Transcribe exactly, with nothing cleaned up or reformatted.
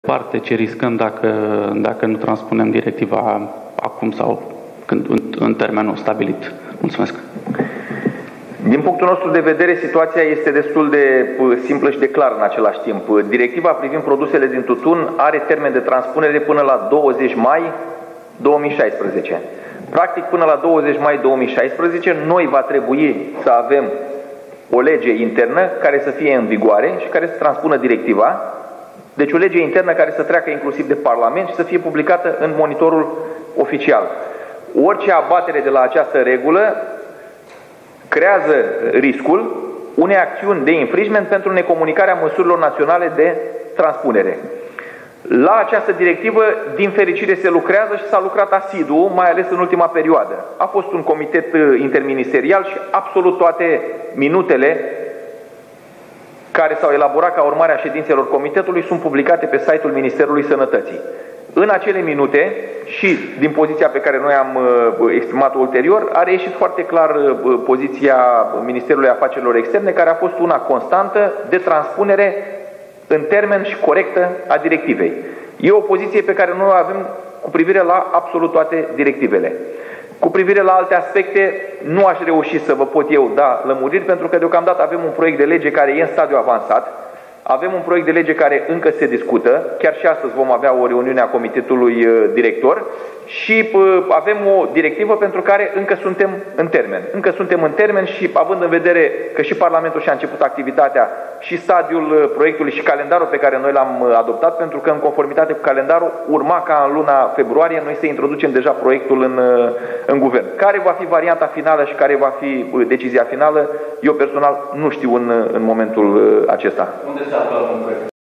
Parte, ce riscăm dacă, dacă nu transpunem directiva acum sau când, în, în termenul stabilit? Mulțumesc. Din punctul nostru de vedere, situația este destul de simplă și de clară în același timp. Directiva privind produsele din tutun are termen de transpunere până la douăzeci mai două mii șaisprezece. Practic, până la douăzeci mai două mii șaisprezece, noi va trebui să avem o lege internă care să fie în vigoare și care să transpună directiva. Deci o lege internă care să treacă inclusiv de Parlament și să fie publicată în monitorul oficial. Orice abatere de la această regulă creează riscul unei acțiuni de infringement pentru necomunicarea măsurilor naționale de transpunere. La această directivă, din fericire, se lucrează și s-a lucrat asidu, mai ales în ultima perioadă. A fost un comitet interministerial și absolut toate minutele care s-au elaborat ca urmare a ședințelor comitetului sunt publicate pe site-ul Ministerului Sănătății. În acele minute și din poziția pe care noi am exprimat-o ulterior, a reieșit foarte clar poziția Ministerului Afacerilor Externe, care a fost una constantă de transpunere în termen și corectă a directivei. E o poziție pe care noi o avem cu privire la absolut toate directivele. Cu privire la alte aspecte, nu aș reuși să vă pot eu da lămuriri, pentru că deocamdată avem un proiect de lege care e în stadiu avansat, avem un proiect de lege care încă se discută, chiar și astăzi vom avea o reuniune a comitetului director și avem o directivă pentru care încă suntem în termen. Încă suntem în termen și având în vedere că și Parlamentul și-a început activitatea și stadiul proiectului și calendarul pe care noi l-am adoptat, pentru că în conformitate cu calendarul urma ca în luna februarie noi să introducem deja proiectul în, în guvern. Care va fi varianta finală și care va fi decizia finală, eu personal nu știu în, în momentul acesta. Unde se află un proiect?